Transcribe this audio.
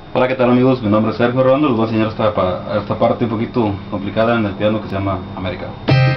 Hola, ¿qué tal amigos? Mi nombre es Sergio Arredondo. Les voy a enseñar esta parte un poquito complicada en el piano que se llama América.